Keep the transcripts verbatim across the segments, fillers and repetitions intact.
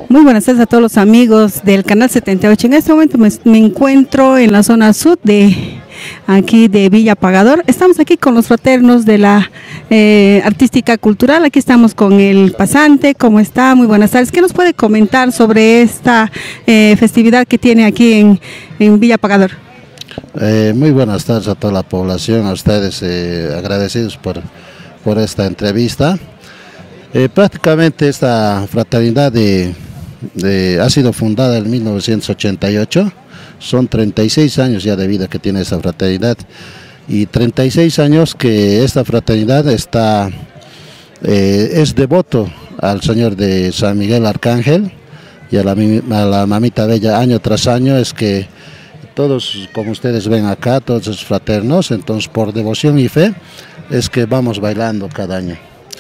Muy buenas tardes a todos los amigos del Canal setenta y ocho. En este momento me, me encuentro en la zona sur de aquí de Villa Pagador. Estamos aquí con los fraternos de la eh, artística cultural. Aquí estamos con el pasante. ¿Cómo está? Muy buenas tardes. ¿Qué nos puede comentar sobre esta eh, festividad que tiene aquí en, en Villa Pagador? Eh, muy buenas tardes a toda la población, a ustedes eh, agradecidos por, por esta entrevista. Eh, prácticamente esta fraternidad de, de, ha sido fundada en mil novecientos ochenta y ocho, son treinta y seis años ya de vida que tiene esta fraternidad y treinta y seis años que esta fraternidad está, eh, es devoto al Señor de San Miguel Arcángel y a la, a la Mamita Bella año tras año. Es que todos, como ustedes ven acá, todos los fraternos, entonces por devoción y fe es que vamos bailando cada año.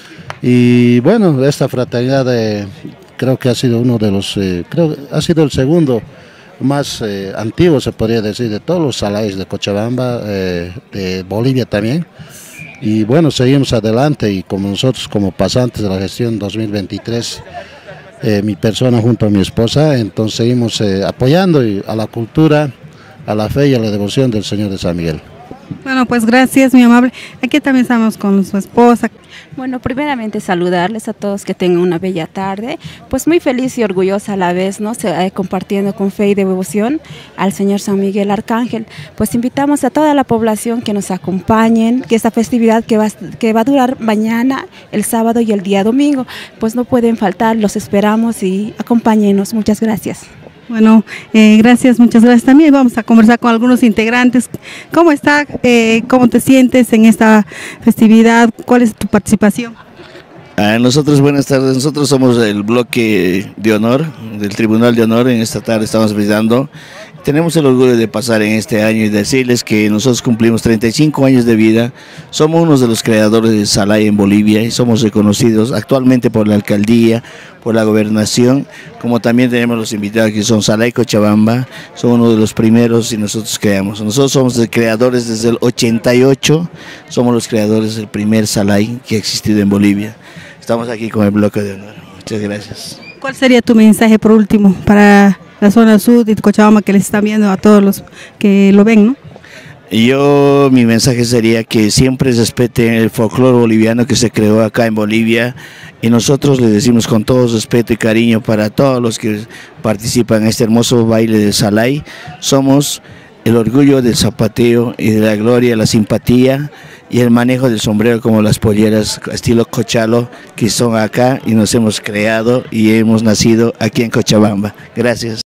Y bueno, esta fraternidad eh, creo que ha sido uno de los, eh, creo que ha sido el segundo más eh, antiguo, se podría decir, de todos los salayes de Cochabamba, eh, de Bolivia también. Y bueno, seguimos adelante y como nosotros como pasantes de la gestión dos mil veintitrés, eh, mi persona junto a mi esposa, entonces seguimos eh, apoyando a la cultura, a la fe y a la devoción del Señor de San Miguel. Bueno, pues gracias, muy amable. Aquí también estamos con su esposa. Bueno, primeramente saludarles a todos, que tengan una bella tarde, pues muy feliz y orgullosa a la vez, ¿no? Se, eh, compartiendo con fe y devoción al Señor San Miguel Arcángel. Pues invitamos a toda la población que nos acompañen, que esta festividad que va, que va a durar mañana, el sábado y el día domingo, pues no pueden faltar, los esperamos y acompáñenos. Muchas gracias. Bueno, eh, gracias, muchas gracias. También vamos a conversar con algunos integrantes. ¿Cómo está? Eh, ¿Cómo te sientes en esta festividad? ¿Cuál es tu participación? A nosotros, buenas tardes. Nosotros somos el bloque de honor, del Tribunal de Honor. En esta tarde estamos brindando. Tenemos el orgullo de pasar en este año y decirles que nosotros cumplimos treinta y cinco años de vida, somos uno de los creadores de Salay en Bolivia y somos reconocidos actualmente por la alcaldía, por la gobernación, como también tenemos los invitados que son Salay Cochabamba, son uno de los primeros y nosotros creamos. Nosotros somos los creadores desde el ochenta y ocho, somos los creadores del primer Salay que ha existido en Bolivia. Estamos aquí con el bloque de honor. Muchas gracias. ¿Cuál sería tu mensaje por último para la zona sur de Cochabamba que les están viendo a todos los que lo ven, ¿no? Yo, mi mensaje sería que siempre respeten el folclore boliviano que se creó acá en Bolivia y nosotros le decimos con todo respeto y cariño para todos los que participan en este hermoso baile de Salay, somos el orgullo del zapateo y de la gloria, la simpatía y el manejo del sombrero como las polleras estilo cochalo que son acá y nos hemos creado y hemos nacido aquí en Cochabamba. Gracias.